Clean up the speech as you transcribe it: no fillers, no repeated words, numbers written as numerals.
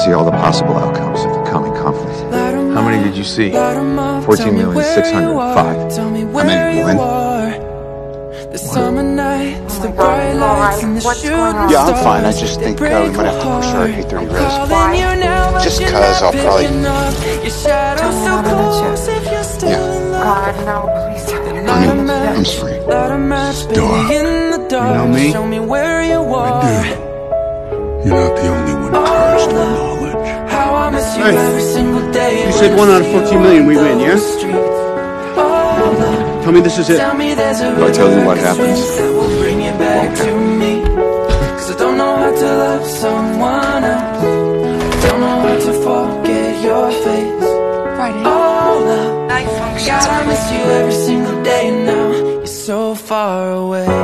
see all the possible outcomes of the coming conflict. How many did you see? 14,605,000. How many did you win? Yeah, I'm fine. I just think we might have to push our A30 res. Just cause I'll probably... Yeah. God, no, please. I'm sorry. Dora, you know me? I do. You're not the only one cursed with knowledge. Hey, you said 1 out of 14 million we win, yeah? Tell me this is it. If I tell you what happens, I don't know how to love someone else. Don't know how to forget your face. Friday. Oh, love, God, I miss you every single day now. You're so far away.